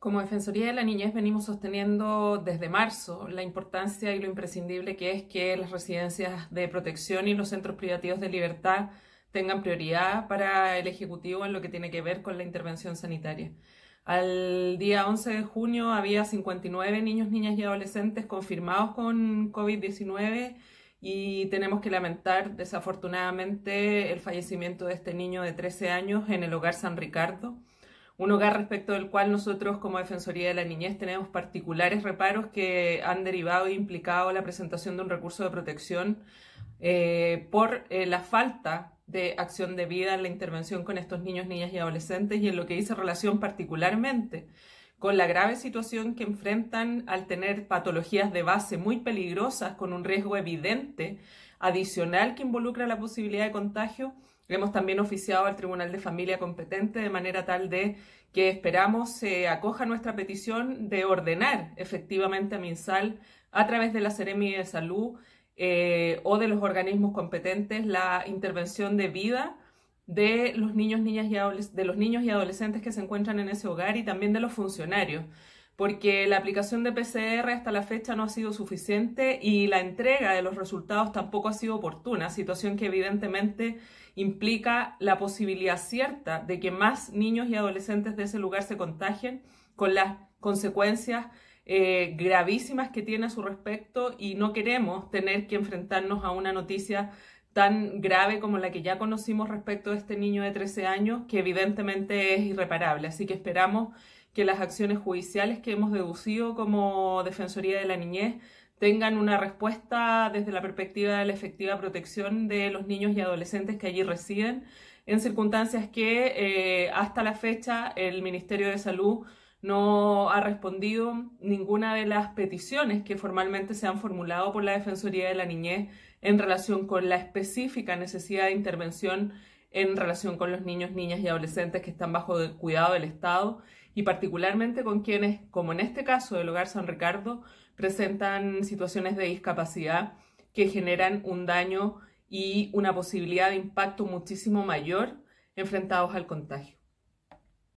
Como Defensoría de la Niñez venimos sosteniendo desde marzo la importancia y lo imprescindible que es que las residencias de protección y los centros privativos de libertad tengan prioridad para el Ejecutivo en lo que tiene que ver con la intervención sanitaria. Al día 11 de junio había 59 niños, niñas y adolescentes confirmados con COVID-19 y tenemos que lamentar desafortunadamente el fallecimiento de este niño de 13 años en el Hogar San Ricardo. Un hogar respecto del cual nosotros como Defensoría de la Niñez tenemos particulares reparos que han derivado e implicado la presentación de un recurso de protección por la falta de acción debida en la intervención con estos niños, niñas y adolescentes y en lo que dice relación particularmente con la grave situación que enfrentan al tener patologías de base muy peligrosas con un riesgo evidente adicional que involucra la posibilidad de contagio. Hemos también oficiado al Tribunal de Familia competente de manera tal de que esperamos se acoja nuestra petición de ordenar efectivamente a MinSal a través de la Seremi de Salud o de los organismos competentes la intervención debida de los niños, niñas de los niños y adolescentes que se encuentran en ese hogar y también de los funcionarios, porque la aplicación de PCR hasta la fecha no ha sido suficiente y la entrega de los resultados tampoco ha sido oportuna, situación que evidentemente implica la posibilidad cierta de que más niños y adolescentes de ese lugar se contagien con las consecuencias gravísimas que tiene a su respecto y no queremos tener que enfrentarnos a una noticia tan grave como la que ya conocimos respecto de este niño de 13 años, que evidentemente es irreparable. Así que esperamos que las acciones judiciales que hemos deducido como Defensoría de la Niñez tengan una respuesta desde la perspectiva de la efectiva protección de los niños y adolescentes que allí residen, en circunstancias que hasta la fecha el Ministerio de Salud no ha respondido ninguna de las peticiones que formalmente se han formulado por la Defensoría de la Niñez en relación con la específica necesidad de intervención en relación con los niños, niñas y adolescentes que están bajo el cuidado del Estado y particularmente con quienes, como en este caso del Hogar San Ricardo, presentan situaciones de discapacidad que generan un daño y una posibilidad de impacto muchísimo mayor enfrentados al contagio.